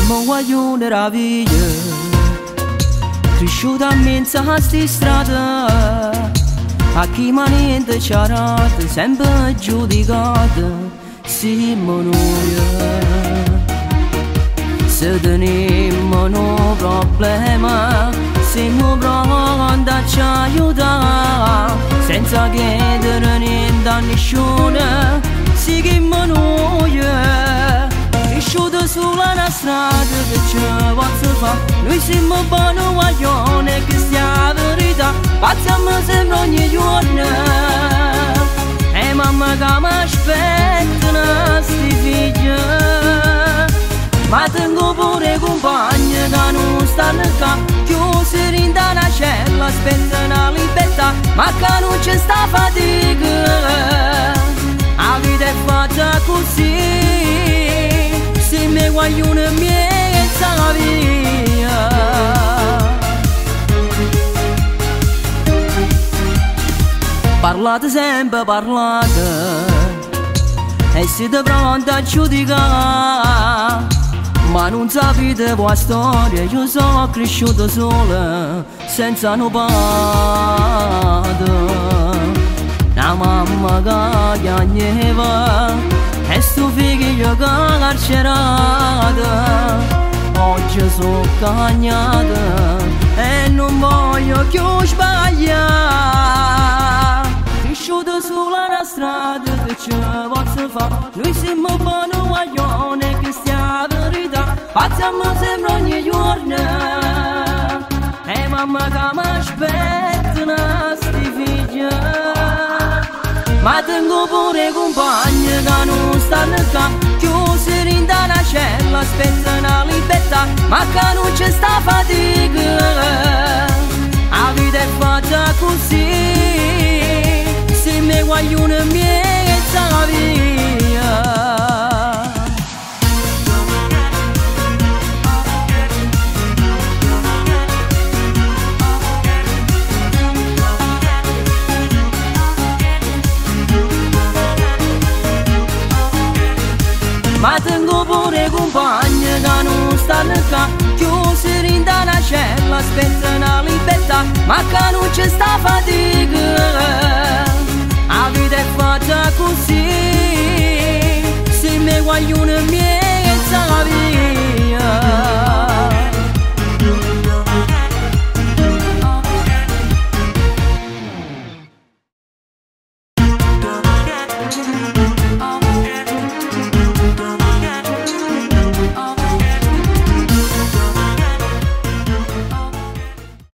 Mo voglio una via, cresciuta in mezzo a sti strade, a chi ma niente ci ha dato, sempre giudicato, siamo noi. Se teniamo un problema, siamo pronti a ci aiutare, senza chiedere niente a nessuno, siamo noi. Cresciuto sulla strada che ci posso fare, noi siamo buoni guaglioni e questa è la verità, passiamo sempre ogni giorno, e mamma che mi aspettano sti figli, ma tengo pure compagni che non stanno qua, chiusi in una cella, aspettano la libertà, ma che non c'è sta fatica, la vita è fatta così. Se mi voglio una mezza via, parlate sempre, parlate, e siete pronti a giudicare, ma non sapete la storia, io sono cresciuto solo, senza un padre, una mamma che piangeva, e sto figlio che carcerato, oggi sono cagnata e non voglio più sbagliare. Cresciuto sulla strada che ci posso fare, noi siamo buoni guaglioni e questa è la verità, passiamo sempre ogni giorno, e mamma che mi aspettano sti figli, ma tengo pure compagni che non stanno qua, chiusi in una cella, aspettano la libertà, ma che non c'è sta fatica, la vita è fatta così, se mi voglio una mezza via. Ma tengo pure compagni che non stanno qua, chiusi in una cella, aspettano la libertà, ma che non c'è sta fatica, la vita è fatta così, se mi voglio una mia